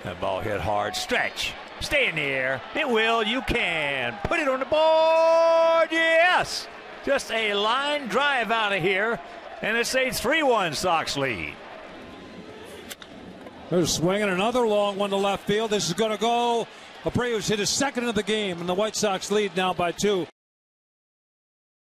That ball hit hard. Stretch. Stay in the air. It will. You can. Put it on the board. Yes. Just a line drive out of here. And it's a 3-1 Sox lead. They're swinging another long one to left field. This is going to go. Abreu's hit his second of the game, and the White Sox lead now by 2.